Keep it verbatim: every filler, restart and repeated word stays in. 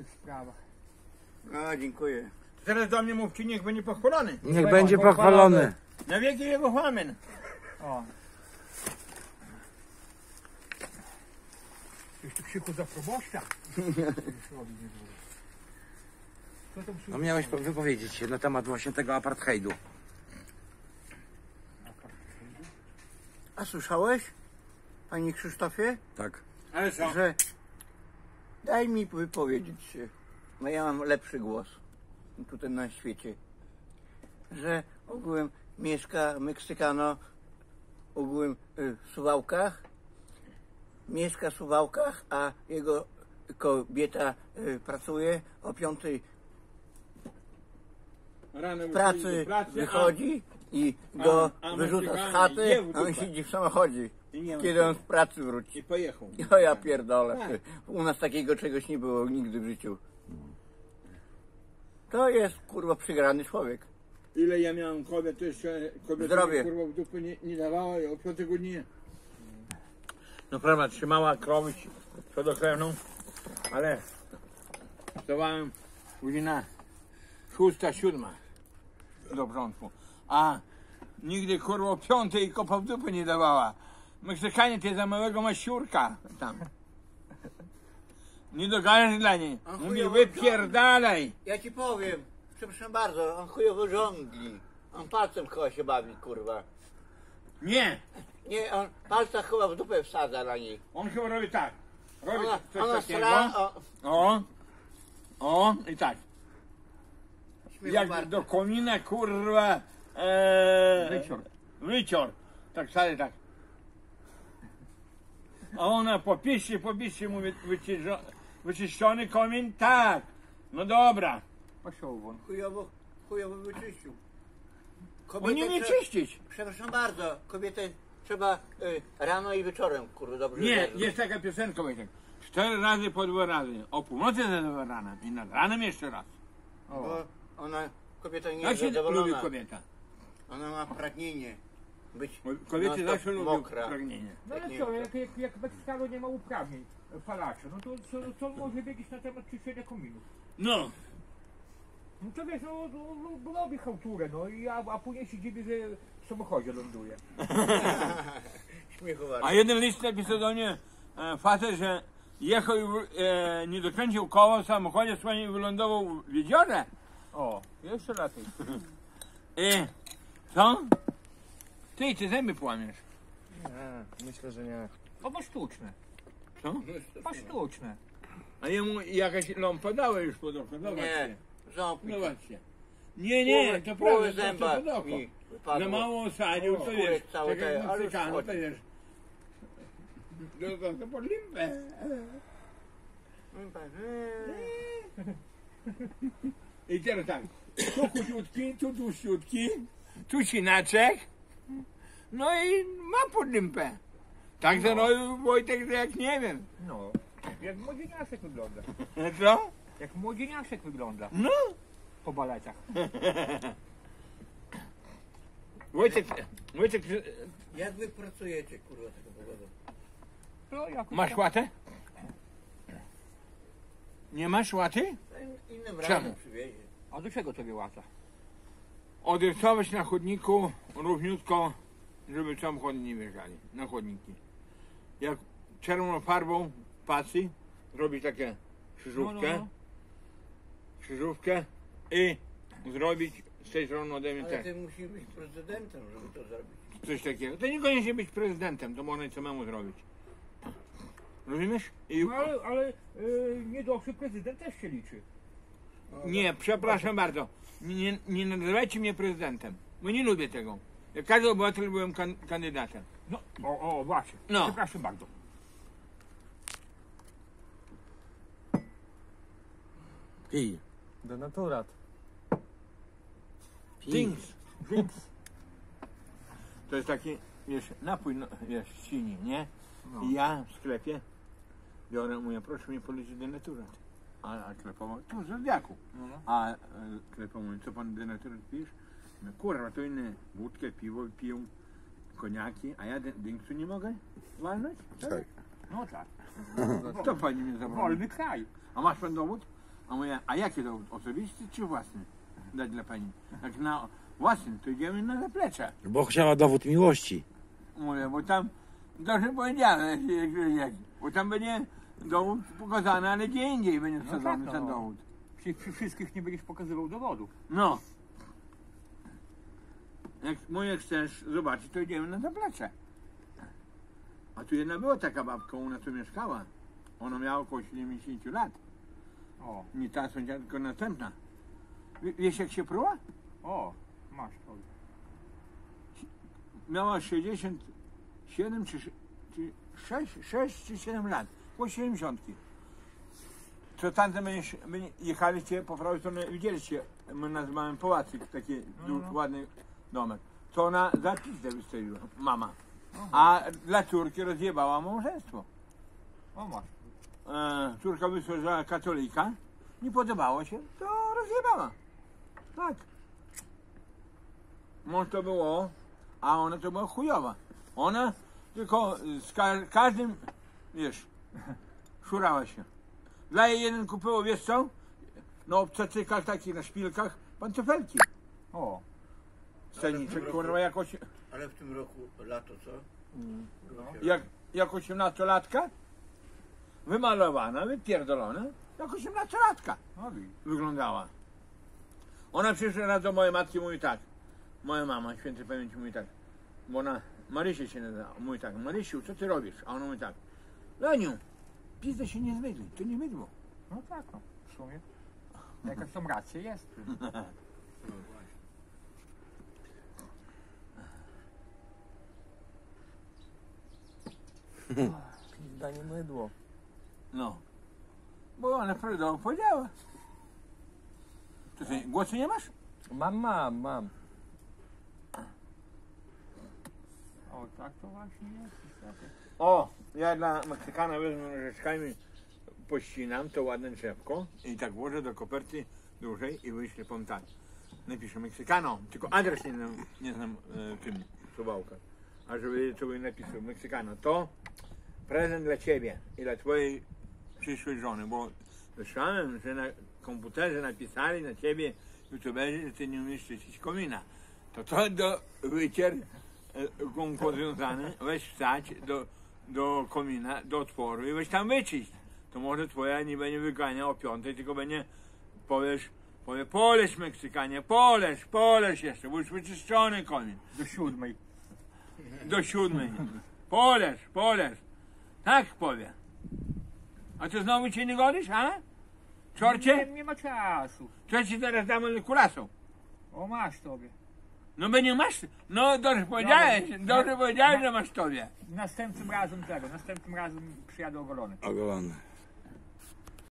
tych sprawach. No, dziękuję. Teraz do mnie mówcie, niech będzie pochwalony. Niech będzie pochwalony. Na wieki jego chwamen. O. Już tu krzyku za proboszcza. Co to No miałeś wypowiedzieć się na temat właśnie tego apartheidu. A słyszałeś, panie Krzysztofie, Tak. Ale co? że daj mi wypowiedzieć się, bo ja mam lepszy głos tutaj na świecie, że ogółem mieszka Meksykano ogółem y, w Suwałkach, mieszka w Suwałkach, a jego kobieta y, pracuje o piątej Rano w pracy wychodzi i go a- a wyrzuca Meksykanin z chaty, je w a on dupę. siedzi w samochodzie, I nie ma kiedy on z pracy wróci. I pojechał. O ja pierdolę. Tak. U nas takiego czegoś nie było nigdy w życiu. To jest kurwa przygrany człowiek. Ile ja miałem kobiet, to jeszcze kobieta Zdrowie. mi, kurwa w dupę nie, nie dawała i o piątego dnia. No prawda, trzymała krowy przodokrewną, ale wstawałem godzina szósta, siódma do początku. A nigdy kurwa o piątej kopa w dupę nie dawała. Meksykanie to za małego maściurka tam. Nie dogadasz dla niej. A Mówi chujowo wypierdalaj. Ja ci powiem, przepraszam bardzo, on chujowo żongli. On palcem chyba się bawi, kurwa. Nie, Nie, on palca chyba w dupę wsadza na niej. on chyba robi tak. Robi Ona, coś ona takiego. stra, o, O, o i tak. śmiechu Jak warte. do komina kurwa e, Wycior. wycior. Tak stary tak. A ona po piście, po piście mówi wyciszo- wyczyszczony komin? Tak. No dobra. Poszło won. Chujowo, chujowo wyczyścił. On nie umie trze- czyścić. Przepraszam bardzo, kobietę trzeba y, rano i wieczorem, kurwa, dobrze. Nie, zjeść. jest taka piosenka Wojtek. Cztery razy po dwa razy. O północy za dwa rana. I nad ranem jeszcze raz. Bo ona, kobieta nie Jak jest się lubi zadowolona. kobieta? Ona ma pragnienie być Bo kobiety non-stop zawsze lubią mokra. pragnienie. No ale nie co, wiem, jak, jak, jak Meksykano nie ma uprawnień e, palacza, no to co, co on może wiedzieć na temat czyszczenia kominów? No. No to wiesz, no, no, no robi chałturę, no i a, a później się dziwi, że w samochodzie ląduje. Śmiechu warte. A jeden list napisał do mnie e, facet, że jechał i wr- e, nie dokręcił koła w samochodzie swoim i wylądował w jeziorze. O, jeszcze lepiej. I co? Ty, ty zęby połamiesz. Nie, myślę, że nie. No bo sztuczne, Co? bo sztuczne. A jemu jakaś lampa dała już pod oko. Nie, Zobaczcie. ząb mi Zobaczcie. Nie, nie, to prawda, połowę to zęba pod oko. mi wypadło. Za mało osadził, to wiesz, Kurek cały tak jak ten, ale Meksykanu, to wchodzi. wiesz. No to, to pod limpę. I teraz tak, tu chudziutki, tu tłuściutki, tu sinaczek, no i ma pod limpę. Tak zrobił Wojtek, że jak nie wiem. No, jak młodzieniaszek wygląda. Co? Jak młodzieniaszek wygląda No. po baletach. Wojtek, Wojtek, Jak wy pracujecie, kurwa, tego powodu? No, jakoś masz tam- łatę? Nie masz łaty? Innym Czemu? razem przywiezie. A do czego tobie łata? Odrysować na chodniku równiutko, żeby samochody nie wjeżdżali na chodniki. Jak czerwoną farbą pasy, robić takie krzyżówkę, No, no, no. krzyżówkę i zrobić z tej strony ode mnie Ale też ty musisz być prezydentem, żeby to zrobić. coś takiego. To niekoniecznie być prezydentem, to można i samemu zrobić. Rozumiesz? I No, ale, ale y, niedoszły prezydent też się liczy. nie, przepraszam bardzo, nie, nie nazywajcie mnie prezydentem, bo nie lubię tego. Jak każdy obywatel byłem kan kandydatem. No, o, o właśnie. No. Przepraszam bardzo. Pij. Denaturat. Dings. To jest taki, wiesz, napój, no, wiesz, sini, nie? No. I ja w sklepie biorę, mówię, proszę mi policzyć denaturat. A, a sklepa mówi, tu w Zodiaku. No, no. A e, sklepa mówi, co pan denaturat pijesz? Mówię, kurwa, to inne wódkę, piwo piją, koniaki, a ja de- dingsu nie mogę walnąć? Tak. No tak. To pani mnie zabrał. Wolny kraj. A masz pan dowód? A mówię, a jakie dowód? Osobisty czy własny? Dać dla pani. Jak na własny, to idziemy na zaplecze. Bo chciała dowód miłości. Mówię, bo tam, dobrze powiedziane, jak, jak, bo tam będzie dowód pokazany, ale gdzie indziej będzie No wsadzony tak, ten no. dowód. Przy, przy wszystkich nie będziesz pokazywał dowodu. No. Jak moje chcesz zobaczyć, to idziemy na zaplecze. A tu jedna była taka babka, ona tu mieszkała. Ona miała około siedemdziesiąt lat. O, Nie ta sąsiadka, tylko następna. Wie- Wiesz jak się pruła? o, masz to. Miała sześćdziesiąt siedem czy, sze- czy sześć, sześć czy siedem lat. Po siedemdziesiątki. Co tamte my my jechaliście po prawej stronie, widzieliście, my nazywamy pałacyk, taki du- no. ładny domek. To ona za pizdę wystawiła, mama. A dla córki rozjebała małżeństwo. O, masz. E, córka wyszła za katolika, nie podobało się, to rozjebała. Tak. Mąż to było, a ona to była chujowa. Ona tylko z ka- każdym, wiesz, szurała się. Dla jej jeden kupiło, wiesz co? Na obcacykach takich, na szpilkach, pantofelki. O, Sceniczek, kurwa, jakoś, Ale w tym roku lato, co? jak, jak osiemnastolatka, wymalowana, wypierdolona, jak osiemnastolatka no widzisz. wyglądała. Ona przyszła raz do mojej matki i mówi tak, moja mama, świętej pamięci, mówi tak, bo ona, Marysia się nazywa, mówi tak, Marysiu, co ty robisz? A ona mówi tak, Leniu, pizdę się nie zmydli, to nie mydło. No tak, no, w sumie. Jakaś tam racja jest. Pizda nie mydło. No, bo ona prawdę powiedziała. To ty głosu nie masz? Mam, mam, mam. O, tak to właśnie jest. niestety. O, ja dla Meksykana wezmę nożyczkami, pościnam to ładne drzewko i tak włożę do koperty dużej i wyślę powiem tak. Napiszę Meksykano, tylko adres nie znam, nie znam e, tym suwałka. A żeby to by napisał Meksykano, to prezent dla ciebie i dla twojej przyszłej żony, bo słyszałem, że na komputerze napisali na ciebie youtuberzy, że ty nie umiesz czyścić komina. To to do wycier e, gumką powiązany, weź wstać do, do komina, do otworu i weź tam wyczyść. To może twoja nie będzie wyganiała o piątej, tylko będzie, powiesz, powie, poleż Meksykanie, poleż, poleż jeszcze, bo już wyczyszczony komin. Do siódmej. Do siódmej. Poleż, poleż. Tak powie. A ty znowu cię nie godzisz, a? Nie, Czorcie? nie ma czasu. Co ci teraz damy kulasą? O, masz tobie. No by nie masz. No dobrze powiedziałeś, No, dobrze no, powiedziałeś, no. że masz tobie. Następnym razem tego, następnym razem przyjadę ogolony. Ogolony.